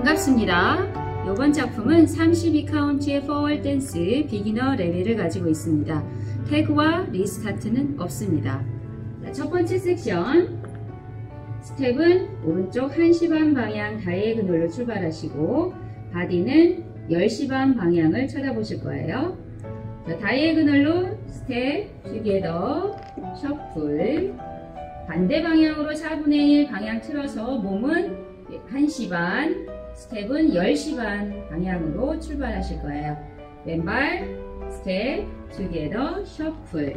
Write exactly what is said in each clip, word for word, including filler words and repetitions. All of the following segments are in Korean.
반갑습니다. 이번 작품은 삼십이 카운트의 포워드 댄스 비기너 레벨을 가지고 있습니다. 태그와 리스타트는 없습니다. 첫 번째 섹션, 스텝은 오른쪽 한 시 반 방향 다이애고널로 출발하시고 바디는 열 시 반 방향을 쳐다보실 거예요. 자, 다이애고널로 스텝, 투게더, 셔플, 반대 방향으로 사분의 일 방향 틀어서 몸은 한 시 반, 스텝은 열 시 반 방향으로 출발하실 거예요. 왼발, 스텝, 투게더, 셔플.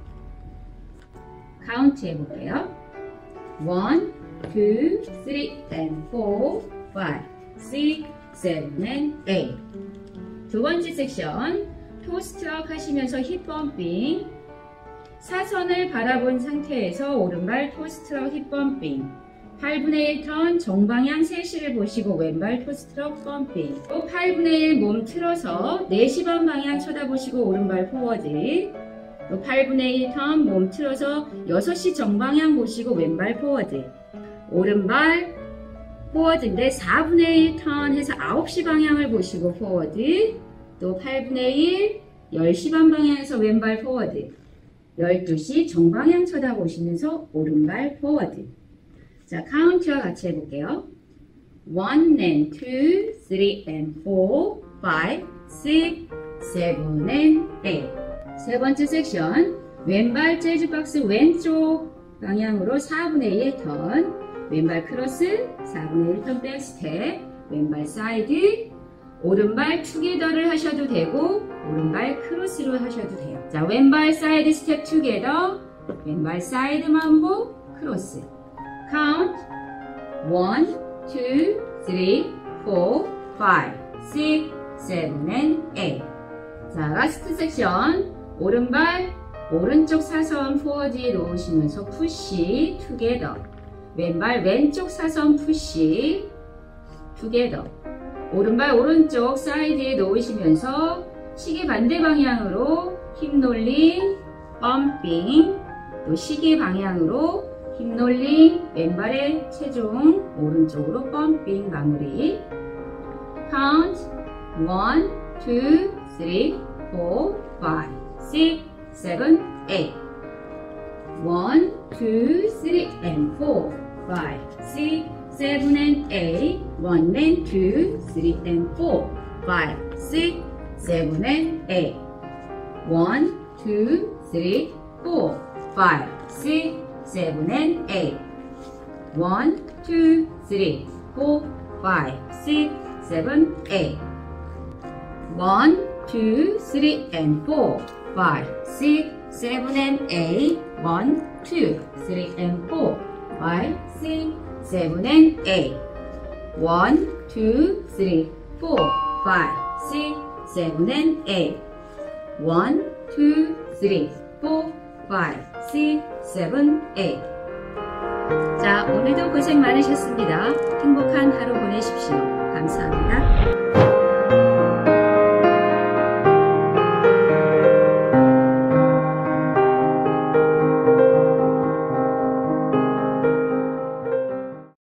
카운트 해볼게요. one, two, three, and four, five, six, seven, and eight. 두 번째 섹션, 토스트럭 하시면서 힙 범핑. 사선을 바라본 상태에서 오른발 토스트럭 힙 범핑. 팔분의 일 턴 정방향 세 시를 보시고 왼발 토스트럭 범핑. 또 팔분의 일 몸 틀어서 네 시 반 방향 쳐다보시고 오른발 포워드. 또 팔분의 일 턴 몸 틀어서 여섯 시 정방향 보시고 왼발 포워드. 오른발 포워드인데 사분의 일 턴 해서 아홉 시 방향을 보시고 포워드. 또 팔분의 일, 열 시 반 방향에서 왼발 포워드. 열두 시 정방향 쳐다보시면서 오른발 포워드. 자, 카운트와 같이 해볼게요. one and two, three and four, five, six, seven and eight. 세 번째 섹션, 왼발 재즈박스 왼쪽 방향으로 사분의 일 턴, 왼발 크로스, 사분의 일 턴 백스텝, 왼발 사이드, 오른발 투게더를 하셔도 되고 오른발 크로스로 하셔도 돼요. 자, 왼발 사이드 스텝 투게더, 왼발 사이드 만보 크로스. 카운트 one, two, three, four, five, six, seven, and eight. 자, 라스트 섹션, 오른발 오른쪽 사선 포워드에 놓으시면서 푸시 투게더, 왼발 왼쪽 사선 푸시 투게더, 오른발 오른쪽 사이드에 놓으시면서 시계 반대 방향으로 힙 놀림, 펌핑, 또 시계 방향으로 힙 놀림, 왼발의 체중 오른쪽으로 펌핑 마무리. 카운트 one, two, three, four, five, six, seven, eight. one, two, three, and four, five, six, seven, and eight. one and two, three, and four, five, six, seven, and eight. one, two, three, four, five, six, seven, and eight. one, two, three, four, five, six, seven, eight. one, two, three, and four, five, six, seven, and eight. one, two, three, and four, five, six, seven, and eight. one, two, three, four, five, six, seven, and eight. one, two, three, four, five, six, seven, eight. 자, 오늘도 고생 많으셨습니다. 행복한 하루 보내십시오. 감사합니다.